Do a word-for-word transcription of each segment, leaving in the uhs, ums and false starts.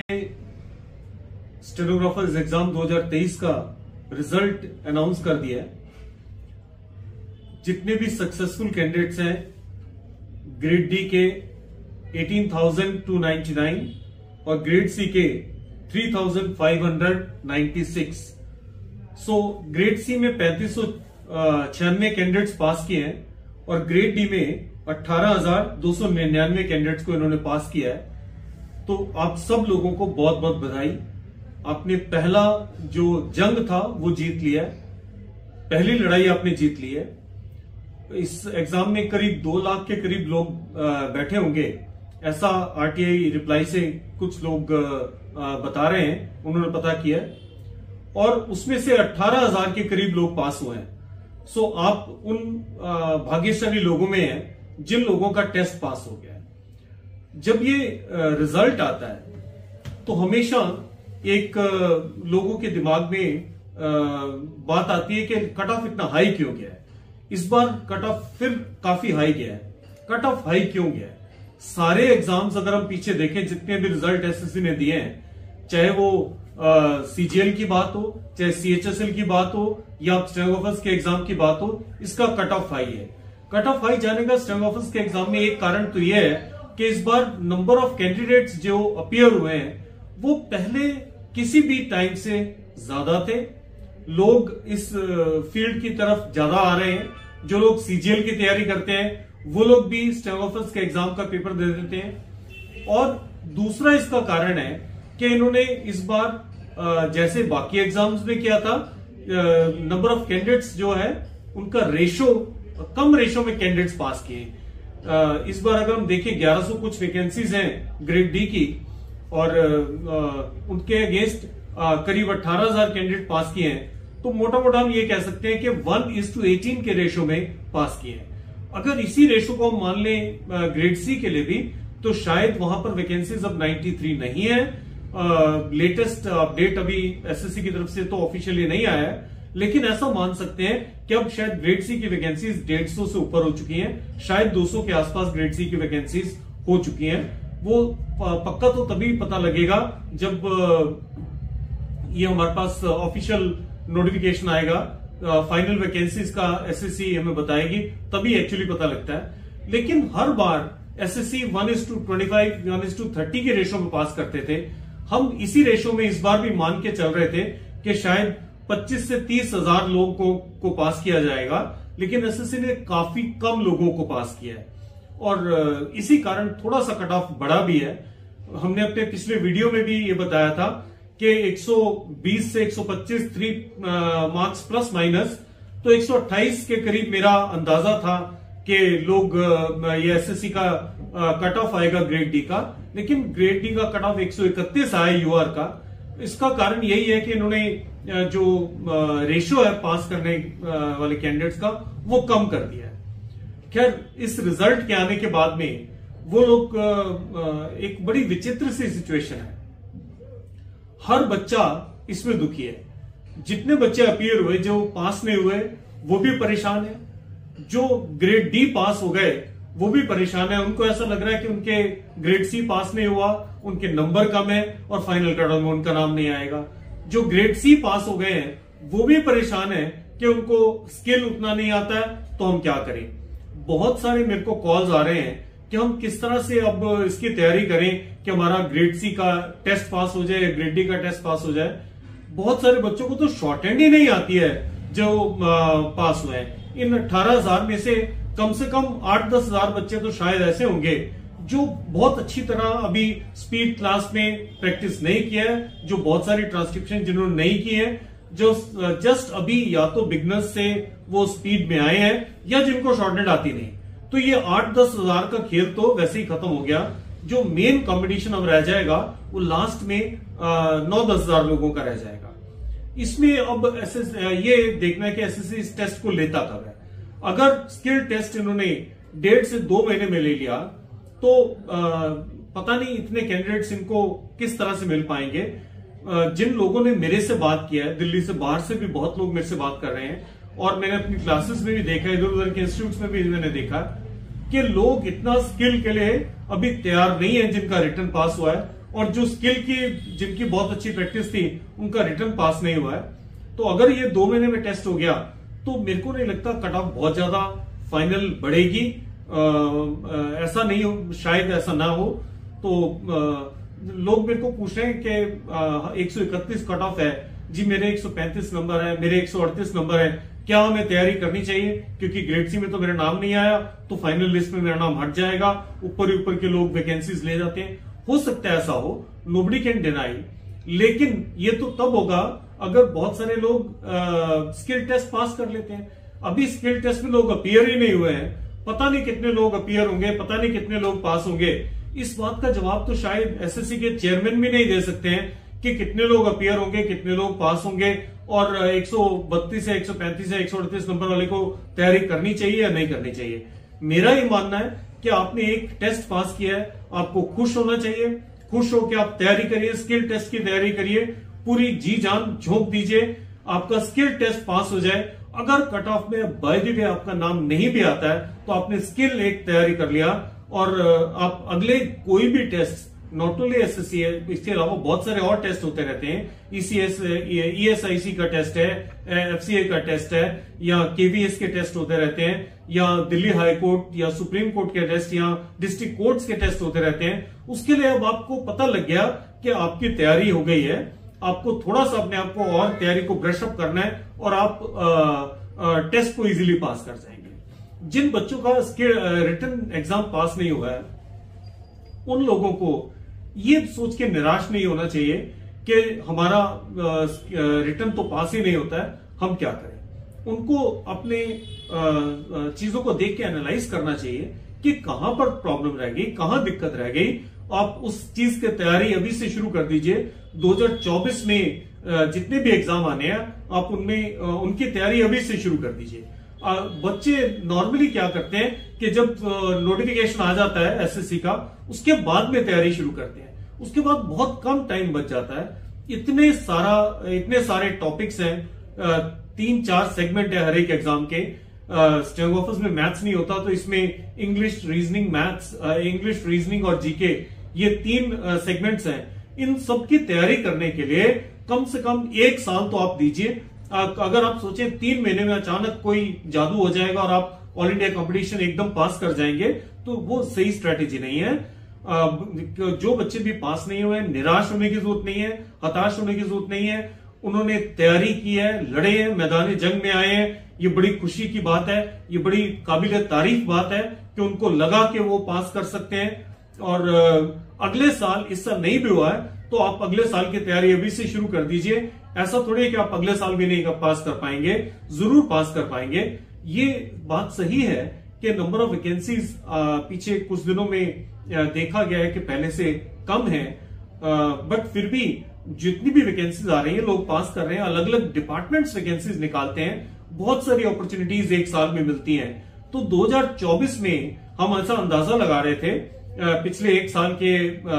Stenographers exam दो हज़ार तेईस का रिजल्ट अनाउंस कर दिया है। जितने भी सक्सेसफुल कैंडिडेट्स हैं ग्रेड डी के अठारह हज़ार दो सौ निन्यानवे और ग्रेड सी के तीन हज़ार पाँच सौ छियानवे। सो ग्रेड सी में पैंतीस सौ छियानवे कैंडिडेट्स पास किए हैं और ग्रेड डी में अठारह हजार दो सौ निन्यानवे कैंडिडेट्स को इन्होंने पास किया है। तो आप सब लोगों को बहुत बहुत बधाई। आपने पहला जो जंग था वो जीत लिया है, पहली लड़ाई आपने जीत ली है। इस एग्जाम में करीब दो लाख के करीब लोग बैठे होंगे, ऐसा आरटीआई रिप्लाई से कुछ लोग बता रहे हैं, उन्होंने पता किया है। और उसमें से अठारह हजार के करीब लोग पास हुए हैं। सो आप उन भाग्यशाली लोगों में हैं जिन लोगों का टेस्ट पास हो गया है। जब ये रिजल्ट आता है तो हमेशा एक लोगों के दिमाग में बात आती है कि कट ऑफ इतना हाई क्यों गया है। इस बार कट ऑफ फिर काफी हाई गया है। कट ऑफ हाई क्यों गया है? सारे एग्जाम्स अगर हम पीछे देखें, जितने भी रिजल्ट एसएससी ने दिए हैं, चाहे वो सीजीएल की बात हो, चाहे सीएचएसएल की बात हो या स्टेनोग्राफर्स के एग्जाम की बात हो, इसका कट ऑफ हाई है। कट ऑफ हाई जाने का स्टेनोग्राफर्स के एग्जाम में एक कारण तो यह है कि इस बार नंबर ऑफ कैंडिडेट्स जो अपीयर हुए हैं वो पहले किसी भी टाइम से ज्यादा थे। लोग इस फील्ड की तरफ ज्यादा आ रहे हैं। जो लोग सीजीएल की तैयारी करते हैं वो लोग भी स्टेनोग्राफर्स के एग्जाम का पेपर दे देते हैं। और दूसरा इसका कारण है कि इन्होंने इस बार जैसे बाकी एग्जाम्स में किया था, नंबर ऑफ कैंडिडेट्स जो है उनका रेशो, कम रेशो में कैंडिडेट्स पास किए। इस बार अगर हम देखें ग्यारह सौ कुछ वैकेंसीज हैं ग्रेड डी की और उनके अगेंस्ट करीब अठारह हजार कैंडिडेट पास किए हैं, तो मोटा मोटा हम ये कह सकते हैं कि वन इज टू एटीन के रेशो में पास किए हैं। अगर इसी रेशो को हम मान लें ग्रेड सी के लिए भी, तो शायद वहां पर वैकेंसीज अब तिरानवे नहीं है। लेटेस्ट अपडेट अभी एसएससी की तरफ से तो ऑफिशियली नहीं आया है, लेकिन ऐसा मान सकते हैं कि अब शायद ग्रेड सी की वैकेंसीज डेढ़ सौ से ऊपर हो चुकी हैं। शायद दो सौ के आसपास ग्रेड सी की वैकेंसीज हो चुकी हैं। वो पक्का तो तभी पता लगेगा जब ये हमारे पास ऑफिशियल नोटिफिकेशन आएगा, फाइनल वैकेंसीज का एसएससी हमें बताएगी, तभी एक्चुअली पता लगता है। लेकिन हर बार SSC one is to twenty five one is to thirty के रेशो में पास करते थे। हम इसी रेशो में इस बार भी मान के चल रहे थे कि शायद पच्चीस से तीस हजार लोगों को, को पास किया जाएगा, लेकिन एसएससी ने काफी कम लोगों को पास किया है और इसी कारण थोड़ा सा कट ऑफ बढ़ा भी है। हमने अपने पिछले वीडियो में भी ये बताया था कि एक सौ बीस से एक सौ पच्चीस थ्री मार्क्स प्लस माइनस, तो एक सौ अट्ठाईस के करीब मेरा अंदाजा था कि लोग ये एसएससी का कट ऑफ आएगा ग्रेड डी का, लेकिन ग्रेड डी का कट ऑफ एक सौ इकतीस आया यूआर का। इसका कारण यही है कि इन्होंने जो रेशियो है पास करने वाले कैंडिडेट्स का वो कम कर दिया है। खैर, इस रिजल्ट के आने के बाद में वो लोग, एक बड़ी विचित्र सी सिचुएशन है। हर बच्चा इसमें दुखी है। जितने बच्चे अपीयर हुए, जो पास नहीं हुए वो भी परेशान है, जो ग्रेड डी पास हो गए वो भी परेशान है। उनको ऐसा लग रहा है कि उनके ग्रेड सी पास नहीं हुआ, उनके नंबर कम है और फाइनल कट ऑफ में उनका नाम नहीं आएगा। जो ग्रेड सी पास हो गए हैं वो भी परेशान है कि उनको स्किल उतना नहीं आता है, तो हम क्या करें। बहुत सारे मेरे को कॉल्स आ रहे हैं कि हम किस तरह से अब इसकी तैयारी करें कि हमारा ग्रेड सी का टेस्ट पास हो जाए, ग्रेड डी का टेस्ट पास हो जाए। बहुत सारे बच्चों को तो शॉर्ट हैंड ही नहीं आती है जो पास हुए हैं। इन अठारह हजार में से कम से कम आठ दस हजार बच्चे तो शायद ऐसे होंगे जो बहुत अच्छी तरह अभी स्पीड क्लास में प्रैक्टिस नहीं किया है, जो बहुत सारी ट्रांसक्रिप्शन जिन्होंने नहीं की है, जो जस्ट अभी या तो बिगनर्स से वो स्पीड में आए हैं या जिनको शॉर्टहैंड आती नहीं। तो ये आठ दस हजार का खेल तो वैसे ही खत्म हो गया। जो मेन कंपटीशन अब रह जाएगा वो लास्ट में नौ दस हजार लोगों का रह जाएगा। इसमें अब एसएस ये देखना है कि एसएससी इस टेस्ट को लेता कब है। अगर स्किल टेस्ट इन्होंने डेढ़ से दो महीने में ले लिया तो आ, पता नहीं इतने कैंडिडेट्स इनको किस तरह से मिल पाएंगे। आ, जिन लोगों ने मेरे से बात किया है, दिल्ली से बाहर से भी बहुत लोग मेरे से बात कर रहे हैं और मैंने अपनी क्लासेस में भी देखा है, इधर उधर के इंस्टीट्यूट्स में भी मैंने देखा कि लोग इतना स्किल के लिए अभी तैयार नहीं है जिनका रिटर्न पास हुआ है, और जो स्किल की जिनकी बहुत अच्छी प्रैक्टिस थी उनका रिटर्न पास नहीं हुआ है। तो अगर ये दो महीने में टेस्ट हो गया तो मेरे को नहीं लगता कट ऑफ बहुत ज्यादा फाइनल बढ़ेगी। आ, आ, ऐसा नहीं हो, शायद ऐसा ना हो। तो आ, लोग मेरे को पूछ रहे हैं कि एक सौ इकतीस कट ऑफ है जी, मेरे एक सौ पैंतीस नंबर है, मेरे एक सौ अड़तीस नंबर है, क्या हमें तैयारी करनी चाहिए? क्योंकि ग्रेड सी में तो मेरा नाम नहीं आया तो फाइनल लिस्ट में मेरा नाम हट जाएगा। ऊपर ही ऊपर के लोग वैकेंसीज ले जाते हैं, हो सकता है ऐसा हो, नोबडी कैन डिनाई। लेकिन ये तो तब होगा अगर बहुत सारे लोग स्किल टेस्ट पास कर लेते हैं। अभी स्किल टेस्ट में लोग अपीयर ही नहीं हुए हैं, पता नहीं कितने लोग अपीयर होंगे, पता नहीं कितने लोग पास होंगे। इस बात का जवाब तो शायद एसएससी के चेयरमैन भी नहीं दे सकते हैं कि कितने लोग अपीयर होंगे, कितने लोग पास होंगे, और एक सौ बत्तीस है, एक सौ पैंतीस है, एक सौ अड़तीस नंबर वाले को तैयारी करनी चाहिए या नहीं करनी चाहिए। मेरा ये मानना है कि आपने एक टेस्ट पास किया है, आपको खुश होना चाहिए। खुश होकर आप तैयारी करिए, स्किल टेस्ट की तैयारी करिए, पूरी जी जान झोंक दीजिए। आपका स्किल टेस्ट पास हो जाए, अगर कट ऑफ में बाय द वे आपका नाम नहीं भी आता है तो आपने स्किल एक तैयारी कर लिया, और आप अगले कोई भी टेस्ट, नॉट ओनली एसएससी है, इसके अलावा बहुत सारे और टेस्ट होते रहते हैं। ईसीएस, ईएसआईसी का टेस्ट है, एफसीए का टेस्ट है, या केवीएस के टेस्ट होते रहते हैं, या दिल्ली हाई कोर्ट या सुप्रीम कोर्ट के टेस्ट, या डिस्ट्रिक्ट कोर्ट्स के टेस्ट होते रहते हैं। उसके लिए अब आपको पता लग गया कि आपकी तैयारी हो गई है, आपको थोड़ा सा अपने आप को और तैयारी को ब्रश अप करना है और आप आ, आ, टेस्ट को इजीली पास कर जाएंगे। जिन बच्चों का रिटन एग्जाम पास नहीं हुआ है उन लोगों को ये सोच के निराश नहीं होना चाहिए कि हमारा रिटर्न तो पास ही नहीं होता है, हम क्या करें। उनको अपने चीजों को देख के एनालाइज करना चाहिए कि कहां पर प्रॉब्लम रह गई, कहां दिक्कत रह गई। आप उस चीज की तैयारी अभी से शुरू कर दीजिए। दो हज़ार चौबीस में जितने भी एग्जाम आने हैं आप उनमें उनकी तैयारी अभी से शुरू कर दीजिए। बच्चे नॉर्मली क्या करते हैं कि जब नोटिफिकेशन आ जाता है एसएससी का, उसके बाद में तैयारी शुरू करते हैं, उसके बाद बहुत कम टाइम बच जाता है। इतने सारा इतने सारे टॉपिक्स हैं, तीन चार सेगमेंट है हर एक एग्जाम के। स्टेनोग्राफर्स में मैथ्स नहीं होता तो इसमें English, reasoning, maths, English, reasoning और जीके, ये तीन सेगमेंट्स हैं। इन सब की तैयारी करने के लिए कम से कम एक साल तो आप दीजिए। अगर आप सोचें तीन महीने में अचानक कोई जादू हो जाएगा और आप ऑल इंडिया कंपटीशन एकदम पास कर जाएंगे, तो वो सही स्ट्रेटेजी नहीं है। जो बच्चे भी पास नहीं हुए, निराश होने की जरूरत नहीं है, हताश होने की जरूरत नहीं है। उन्होंने तैयारी की है, लड़े हैं, मैदान जंग में आए हैं, ये बड़ी खुशी की बात है, ये बड़ी काबिल तारीफ बात है कि उनको लगा कि वो पास कर सकते हैं। और अगले साल, इस साल नहीं भी हुआ है तो आप अगले साल की तैयारी अभी से शुरू कर दीजिए। ऐसा थोड़ी है कि आप अगले साल भी नहीं पास कर पाएंगे, जरूर पास कर पाएंगे। ये बात सही है कि नंबर ऑफ वैकेंसीज पीछे कुछ दिनों में देखा गया है कि पहले से कम है, बट फिर भी जितनी भी वैकेंसीज आ रही है लोग पास कर रहे हैं। अलग अलग डिपार्टमेंट्स वैकेंसीज निकालते हैं, बहुत सारी अपॉर्चुनिटीज एक साल में मिलती हैं। तो दो हज़ार चौबीस में हम ऐसा अंदाजा लगा रहे थे पिछले एक साल के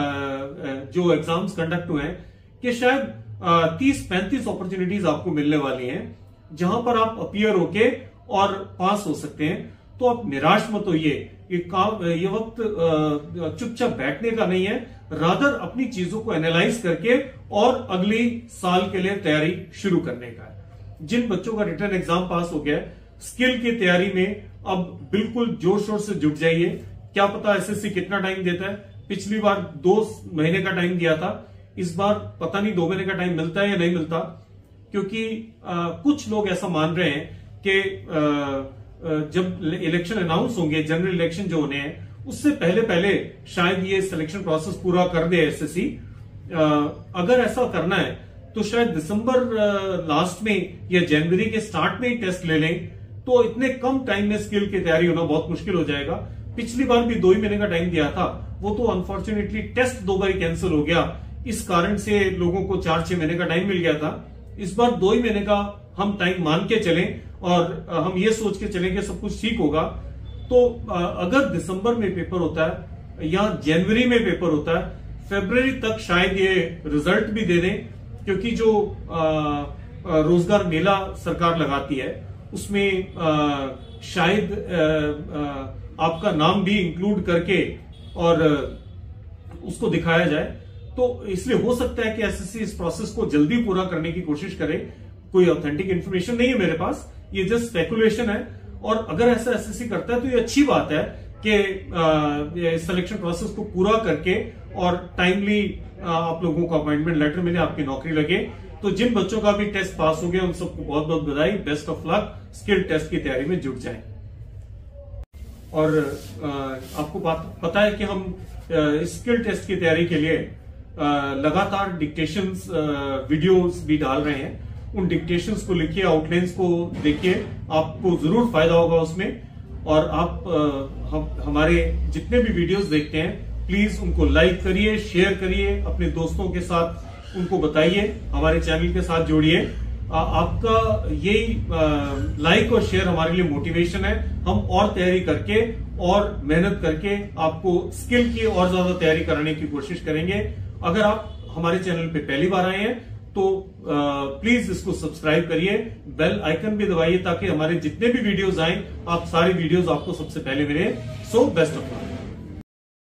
जो एग्जाम्स कंडक्ट हुए हैं कि शायद तीस पैंतीस अपॉर्चुनिटीज आपको मिलने वाली हैं जहां पर आप अपीयर होके और पास हो सकते हैं। तो आप निराश मत होइए, ये काम ये वक्त चुपचाप बैठने का नहीं है, रादर अपनी चीजों को एनालाइज करके और अगली साल के लिए तैयारी शुरू करने का है। जिन बच्चों का रिटन एग्जाम पास हो गया, स्किल की तैयारी में अब बिल्कुल जोर शोर से जुट जाइए। क्या पता एसएससी कितना टाइम देता है, पिछली बार दो महीने का टाइम दिया था, इस बार पता नहीं दो महीने का टाइम मिलता है या नहीं मिलता। क्योंकि आ, कुछ लोग ऐसा मान रहे हैं कि जब इलेक्शन अनाउंस होंगे, जनरल इलेक्शन जो होने हैं, उससे पहले पहले शायद ये सिलेक्शन प्रोसेस पूरा कर दे एसएससी। अगर ऐसा करना है तो शायद दिसंबर लास्ट में या जनवरी के स्टार्ट में ही टेस्ट ले लें, तो इतने कम टाइम में स्किल की तैयारी होना बहुत मुश्किल हो जाएगा। पिछली बार भी दो ही महीने का टाइम दिया था, वो तो अनफॉर्चुनेटली टेस्ट दो बार कैंसिल हो गया, इस कारण से लोगों को चार छह महीने का टाइम मिल गया था। इस बार दो ही महीने का हम टाइम मान के चलें और हम ये सोच के चलें कि सब कुछ ठीक होगा। तो अगर दिसंबर में पेपर होता है या जनवरी में पेपर होता है, फरवरी तक शायद ये रिजल्ट भी दे दें, क्योंकि जो रोजगार मेला सरकार लगाती है उसमें शायद आपका नाम भी इंक्लूड करके और उसको दिखाया जाए। तो इसलिए हो सकता है कि एसएससी इस प्रोसेस को जल्दी पूरा करने की कोशिश करे। कोई ऑथेंटिक इन्फॉर्मेशन नहीं है मेरे पास, ये जस्ट स्पेकुलेशन है। और अगर ऐसा एसएससी करता है तो ये अच्छी बात है कि सिलेक्शन प्रोसेस को पूरा करके और टाइमली आप लोगों को अपॉइंटमेंट लेटर मिले, आपकी नौकरी लगे। तो जिन बच्चों का भी टेस्ट पास हो गया उन सबको बहुत बहुत बधाई, best of luck, skill test की तैयारी में जुट जाएं। और आपको पता है कि हम स्किल टेस्ट की तैयारी के लिए लगातार डिक्टेशंस वीडियोस भी डाल रहे हैं। उन डिक्टेशंस को लिखिए, आउटलाइंस को देखिए, आपको जरूर फायदा होगा उसमें। और आप हम, हमारे जितने भी वीडियोस देखते हैं प्लीज उनको लाइक करिए, शेयर करिए, अपने दोस्तों के साथ उनको बताइए, हमारे चैनल के साथ जोड़िए। आपका यही लाइक और शेयर हमारे लिए मोटिवेशन है। हम और तैयारी करके और मेहनत करके आपको स्किल की और ज्यादा तैयारी कराने की कोशिश करेंगे। अगर आप हमारे चैनल पे पहली बार आए हैं तो प्लीज इसको सब्सक्राइब करिए, बेल आइकन भी दबाइए ताकि हमारे जितने भी वीडियोस आए आप सारे वीडियोस आपको सबसे पहले मिले। So best of luck.